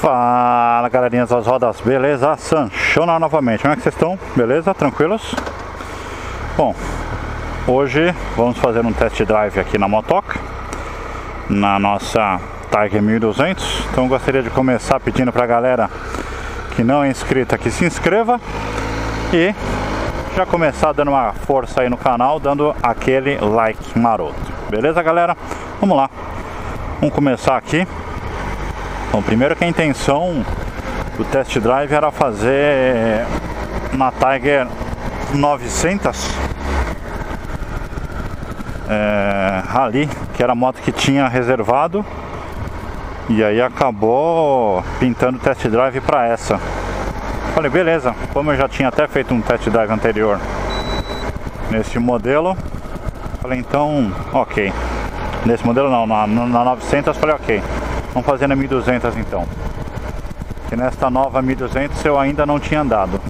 Fala galerinha das rodas, beleza? Sanchona novamente, como é que vocês estão? Beleza? Tranquilos? Bom, hoje vamos fazer um test drive aqui na motoca, na nossa Tiger 1200. Então gostaria de começar pedindo pra galera que não é inscrita que se inscreva e já começar dando uma força aí no canal, dando aquele like maroto. Beleza galera? Vamos lá, vamos começar aqui. Bom, primeiro que a intenção do test drive era fazer na Tiger 900 Rally, que era a moto que tinha reservado, e aí acabou pintando o test drive para essa. Falei, beleza, como eu já tinha até feito um test drive anterior nesse modelo, falei então, ok. Nesse modelo não, na 900 falei ok. Vamos fazer na 1200 então. Que nesta nova 1200 eu ainda não tinha andado.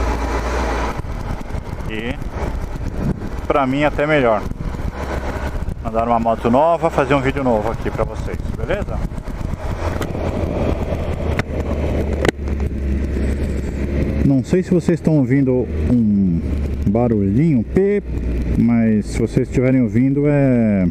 E pra mim até melhor andar uma moto nova, fazer um vídeo novo aqui pra vocês, beleza? Não sei se vocês estão ouvindo um barulhinho, mas se vocês estiverem ouvindo é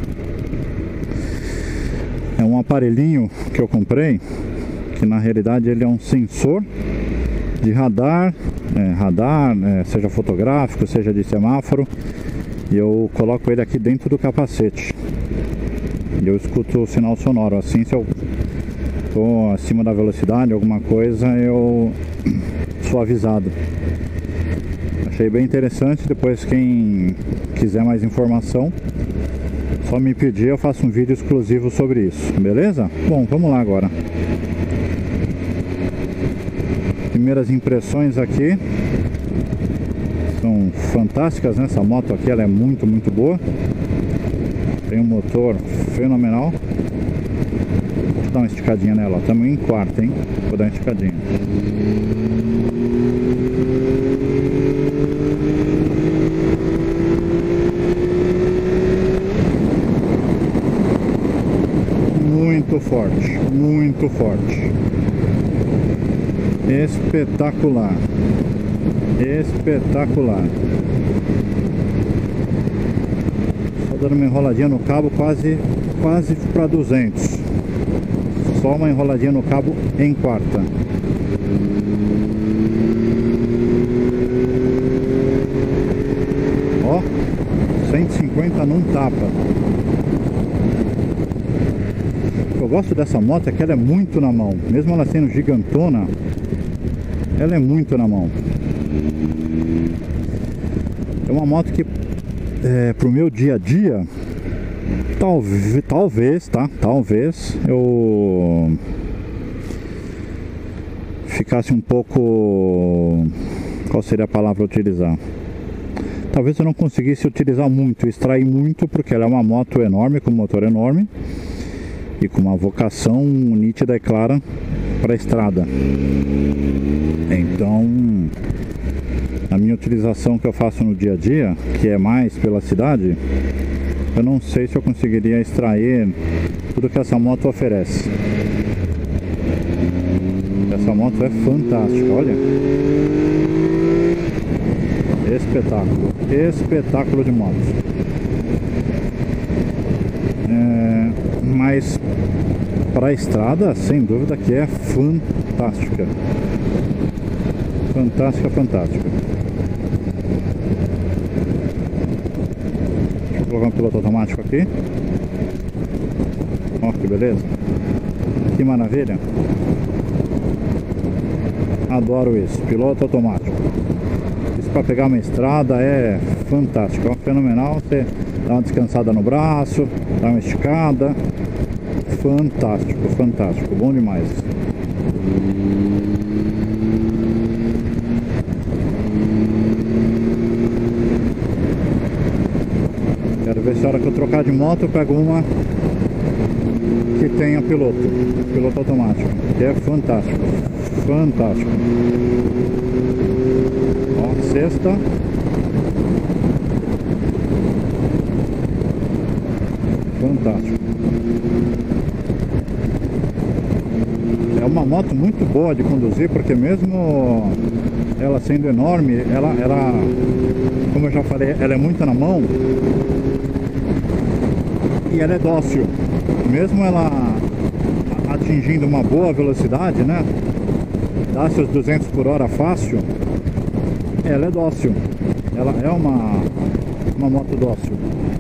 um aparelhinho que eu comprei, que na realidade ele é um sensor de radar, seja fotográfico, seja de semáforo, e eu coloco ele aqui dentro do capacete e eu escuto o sinal sonoro. Assim, se eu estou acima da velocidade, alguma coisa, eu sou avisado. Achei bem interessante. Depois, quem quiser mais informação, só me pedir, eu faço um vídeo exclusivo sobre isso, beleza? Bom, vamos lá agora. Primeiras impressões aqui são fantásticas, né? Essa moto aqui ela é muito boa. Tem um motor fenomenal. Deixa eu dar uma esticadinha nela, estamos em quarta, hein? Vou dar uma esticadinha. Muito forte, espetacular, só dando uma enroladinha no cabo, quase para 200, só uma enroladinha no cabo em quarta. Ó, 150 não tapa. Eu gosto dessa moto é que ela é muito na mão, mesmo ela sendo gigantona, ela é muito na mão. É uma moto que pro meu dia a dia, talvez eu ficasse um pouco, qual seria a palavra a utilizar? Talvez eu não conseguisse utilizar muito, extrair muito, porque ela é uma moto enorme, com motor enorme e com uma vocação nítida e clara para a estrada. Então, a minha utilização que eu faço no dia a dia, que é mais pela cidade, eu não sei se eu conseguiria extrair tudo que essa moto oferece. Essa moto é fantástica, olha. Espetáculo de moto. Mas para a estrada, sem dúvida que é fantástica. Fantástica. Deixa eu colocar um piloto automático aqui. Ó, que beleza. Que maravilha. Adoro isso, piloto automático. Isso para pegar uma estrada é fantástico, é fenomenal. Você dá uma descansada no braço, dá uma esticada. Fantástico, bom demais. Quero ver se a hora que eu trocar de moto eu pego uma que tenha piloto automático, que é fantástico. Ó, sexta. Fantástico. moto muito boa de conduzir, porque mesmo ela sendo enorme, ela, como eu já falei, ela é muito na mão e ela é dócil. Mesmo ela atingindo uma boa velocidade, né? Dá seus 200 por hora fácil, ela é dócil. Ela é uma moto dócil.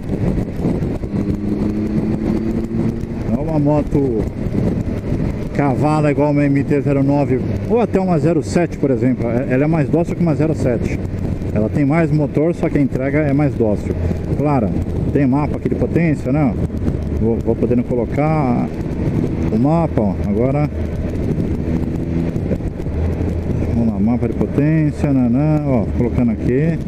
Não é uma moto cavala igual uma MT-09 ou até uma 07, por exemplo. Ela é mais dócil que uma 07. Ela tem mais motor, só que a entrega é mais dócil. Claro, tem mapa aqui de potência, né? Vou podendo colocar o mapa, ó. Agora vamos lá, mapa de potência, nanã, ó, colocando aqui.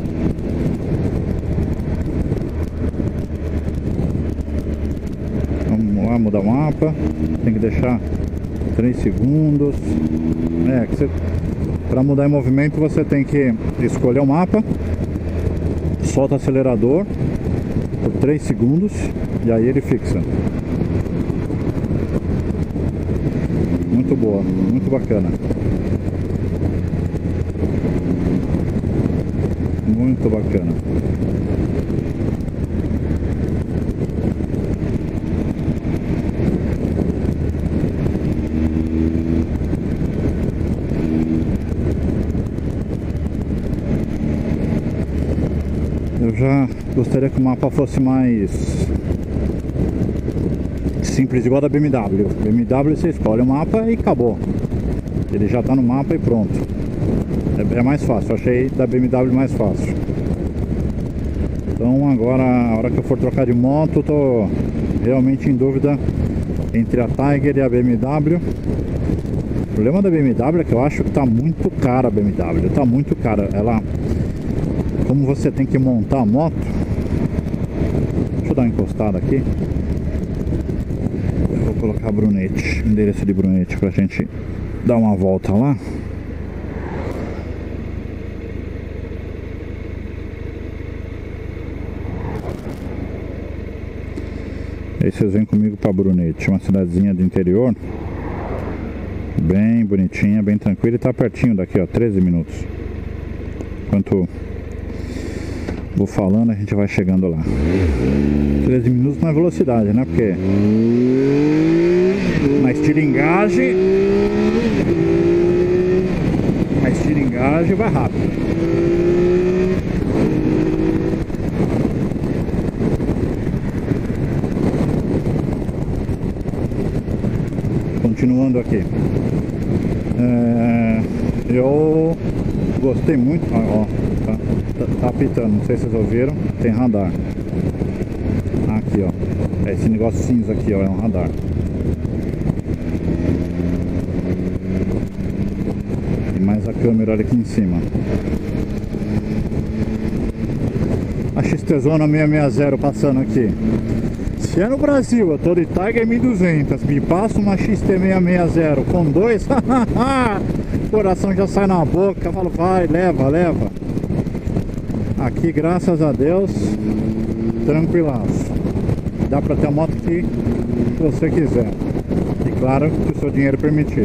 Vamos lá, mudar o mapa. Tem que deixar 3 segundos. Para mudar em movimento você tem que escolher o mapa, solta o acelerador por 3 segundos e aí ele fixa. Muito boa, muito bacana. Muito bacana. Eu já gostaria que o mapa fosse mais simples, igual da BMW. BMW você escolhe o mapa e acabou. Ele já está no mapa e pronto. É mais fácil, eu achei da BMW mais fácil. Então agora, a hora que eu for trocar de moto, eu tô realmente em dúvida entre a Tiger e a BMW. O problema da BMW é que eu acho que tá muito cara a BMW. Tá muito cara. Ela... Como você tem que montar a moto, deixa eu dar uma encostada aqui. Eu vou colocar Brunete, endereço de Brunete, pra gente dar uma volta lá. Aí vocês vêm comigo pra Brunete, uma cidadezinha do interior, bem bonitinha, bem tranquila, e tá pertinho daqui, ó, 13 minutos. Enquanto vou falando, a gente vai chegando lá. 13 minutos na velocidade, né? Porque na estiringagem vai rápido. Continuando aqui. Eu gostei muito. Ó, tá apitando, não sei se vocês ouviram. Tem radar. Aqui, ó. Esse negócio cinza aqui, ó, é um radar. E mais a câmera olha aqui em cima. A XT-Zona 660 passando aqui. Se é no Brasil, eu tô de Tiger 1200, me passa uma XT660 com 2, o coração já sai na boca, eu falo, vai, leva, leva. Aqui, graças a Deus, tranquilaço. Dá pra ter a moto que você quiser. E claro, que o seu dinheiro permitir.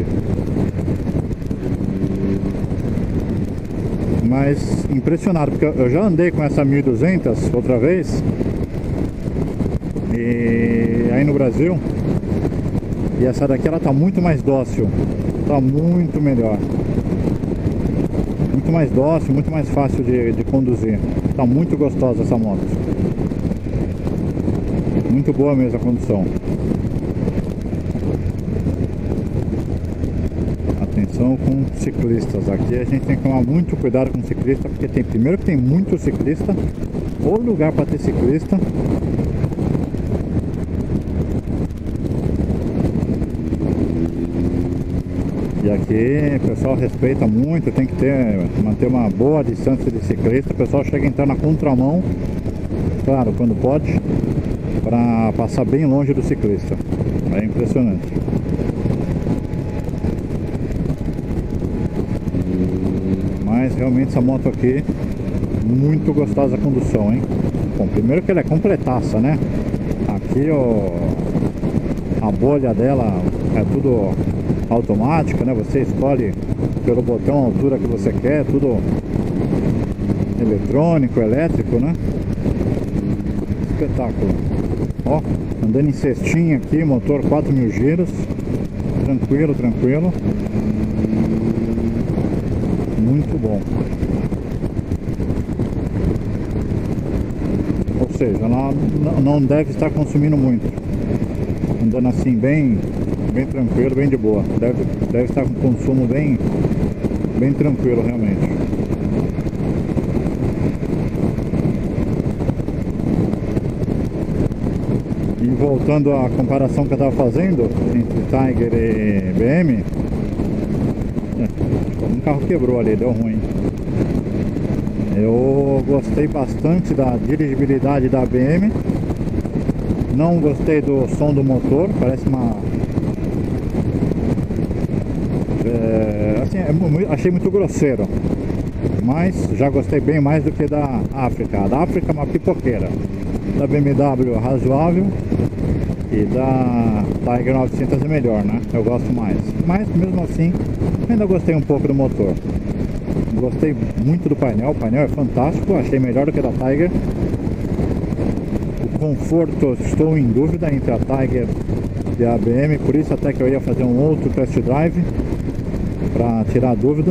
Mas impressionado, porque eu já andei com essa 1200 outra vez. E aí no Brasil. E essa daqui ela tá muito mais dócil. Tá muito melhor. Muito mais dócil, muito mais fácil de conduzir. Tá muito gostosa essa moto. Muito boa mesmo a condução. Atenção com ciclistas. Aqui a gente tem que tomar muito cuidado com ciclista, porque tem, primeiro que tem muito ciclista, ou lugar para ter ciclista. E aqui o pessoal respeita muito, tem que manter uma boa distância de ciclista. O pessoal chega a entrar na contramão, claro, quando pode, para passar bem longe do ciclista. É impressionante. Mas realmente essa moto aqui, muito gostosa a condução, hein? Bom, primeiro que ela é completaça, né? Aqui a bolha dela é tudo automática, né? Você escolhe pelo botão a altura que você quer, tudo eletrônico, elétrico, né? Espetáculo. Ó, andando em cestinha aqui, motor 4.000 giros, tranquilo, tranquilo. Muito bom. Ou seja, ela não deve estar consumindo muito. Andando assim bem tranquilo, bem de boa. Deve estar com consumo bem tranquilo realmente. E voltando à comparação que eu estava fazendo entre Tiger e BM, um carro quebrou ali, deu ruim. Eu gostei bastante da dirigibilidade da BM. Não gostei do som do motor, parece uma... assim, achei muito grosseiro. Mas já gostei bem mais do que da África. A da África é uma pipoqueira. Da BMW razoável. E da Tiger 900 é melhor, né? Eu gosto mais. Mas mesmo assim, ainda gostei um pouco do motor. Gostei muito do painel. O painel é fantástico. Achei melhor do que da Tiger. O conforto, estou em dúvida entre a Tiger e a BM. Por isso até que eu ia fazer um outro test drive para tirar a dúvida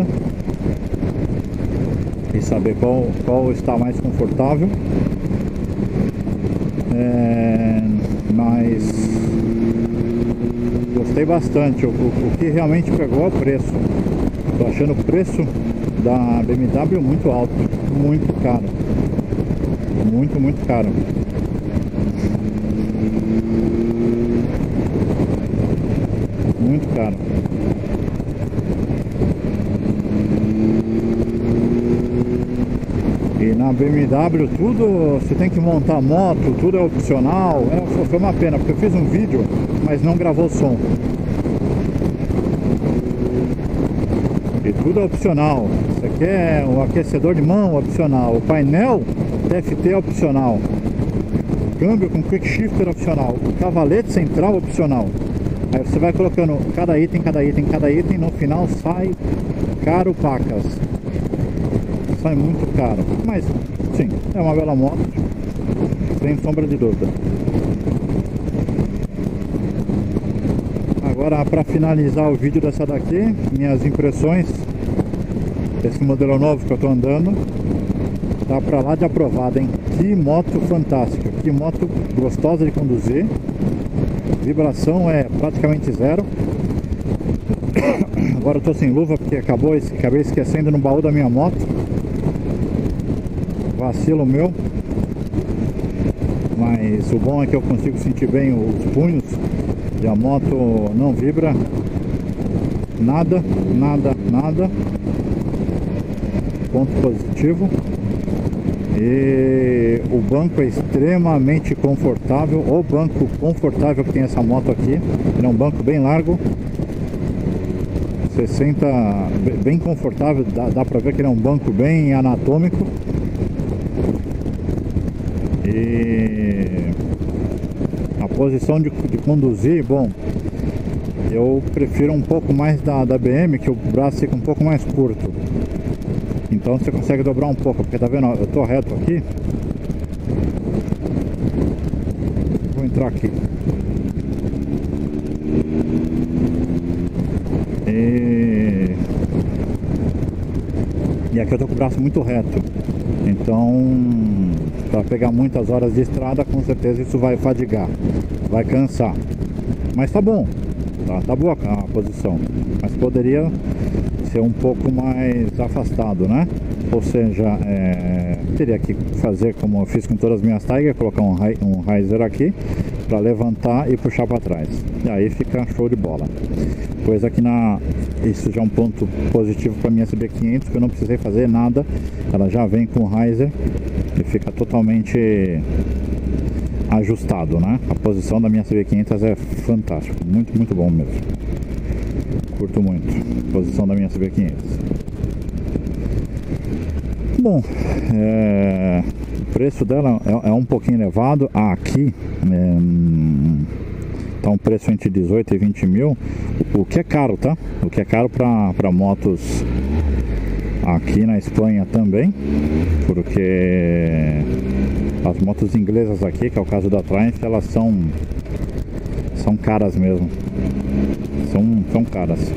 e saber qual está mais confortável. Mas gostei bastante. O que realmente pegou é o preço. Estou achando o preço da BMW muito alto, muito caro, muito caro. Muito caro. E na BMW tudo, você tem que montar moto, tudo é opcional. Foi uma pena, porque eu fiz um vídeo, mas não gravou som. E tudo é opcional. Você quer o aquecedor de mão, opcional. O painel TFT é opcional. Câmbio com quick shifter opcional. O cavalete central opcional. Aí você vai colocando cada item, no final sai caro pacas. Sai muito caro. Mas sim, é uma bela moto, sem sombra de dúvida. Agora, para finalizar o vídeo dessa daqui, minhas impressões desse modelo novo que eu tô andando. Tá pra lá de aprovado, hein? Que moto fantástica, que moto gostosa de conduzir. Vibração é praticamente zero. Agora eu tô sem luva porque acabei esquecendo no baú da minha moto. Vacilo meu. Mas o bom é que eu consigo sentir bem os punhos e a moto não vibra. Nada. Ponto positivo. E o banco é extremamente confortável. O banco confortável que tem essa moto aqui. Ele é um banco bem largo. Você senta bem confortável. Dá pra ver que ele é um banco bem anatômico. E a posição de conduzir, bom, eu prefiro um pouco mais da BM, que o braço fica um pouco mais curto. Então você consegue dobrar um pouco, porque tá vendo, eu tô reto aqui. Vou entrar aqui. E aqui eu tô com o braço muito reto. Então, para pegar muitas horas de estrada, com certeza isso vai fadigar, vai cansar. Mas tá bom, tá boa a posição. Mas poderia ser um pouco mais afastado, né? Ou seja, teria que fazer como eu fiz com todas as minhas Tiger, colocar um riser aqui para levantar e puxar para trás. E aí fica show de bola. Coisa que isso já é um ponto positivo para minha CB500, que eu não precisei fazer nada. Ela já vem com o riser e fica totalmente ajustado, né? A posição da minha CB500 é fantástica, muito bom mesmo. Curto muito a posição da minha CB500. Bom, o preço dela é um pouquinho elevado. Aqui tá um preço entre 18 e 20 mil, o que é caro, tá? O que é caro para motos aqui na Espanha também, porque as motos inglesas aqui, que é o caso da Triumph, elas são caras mesmo, são caras.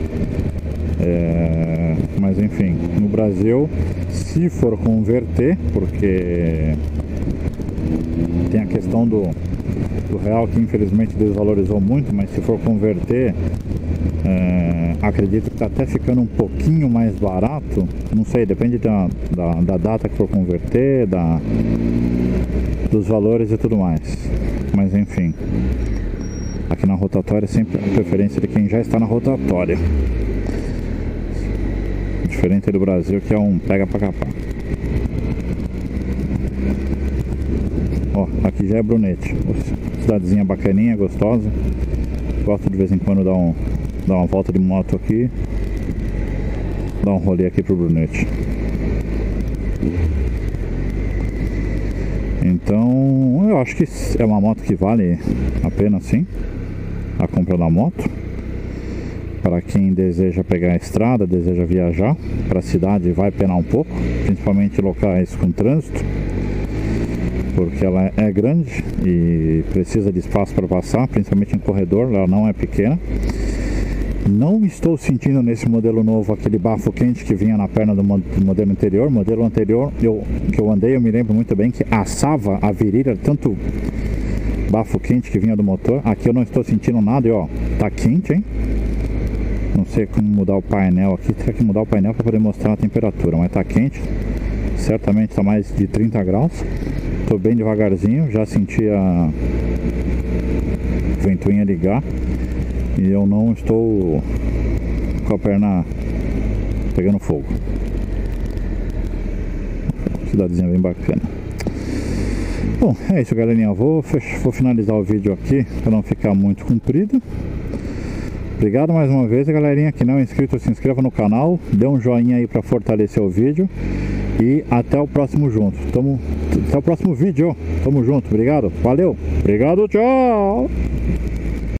Mas enfim, no Brasil, se for converter, porque tem a questão do real que infelizmente desvalorizou muito, mas se for converter, acredito que está até ficando um pouquinho mais barato, não sei, depende da data que for converter, dos valores e tudo mais, mas enfim, aqui na rotatória sempre a preferência de quem já está na rotatória, diferente do Brasil que é um pega pra capar. Ó, aqui já é Brunete, cidadezinha bacaninha, gostosa, gosto de vez em quando dar uma volta de moto aqui, dar um rolê aqui pro Brunete. Então eu acho que é uma moto que vale a pena sim, a compra da moto, para quem deseja pegar a estrada, deseja viajar para a cidade, vai penar um pouco, principalmente locais com trânsito, porque ela é grande e precisa de espaço para passar, principalmente em corredor, ela não é pequena. Não estou sentindo nesse modelo novo aquele bafo quente que vinha na perna do modelo anterior. O modelo anterior que eu andei, eu me lembro muito bem que assava a virilha, tanto bafo quente que vinha do motor. Aqui eu não estou sentindo nada e ó, tá quente, hein? Não sei como mudar o painel aqui, teria que mudar o painel para poder mostrar a temperatura, mas tá quente, certamente está mais de 30 graus. Tô bem devagarzinho, já senti a ventoinha ligar e eu não estou com a perna pegando fogo. Cidadezinha bem bacana. Bom, é isso, galerinha, vou finalizar o vídeo aqui para não ficar muito comprido. Obrigado mais uma vez, galerinha, que não é inscrito, se inscreva no canal, dê um joinha aí para fortalecer o vídeo e até o próximo até o próximo vídeo. Tamo junto, obrigado, valeu, obrigado, tchau!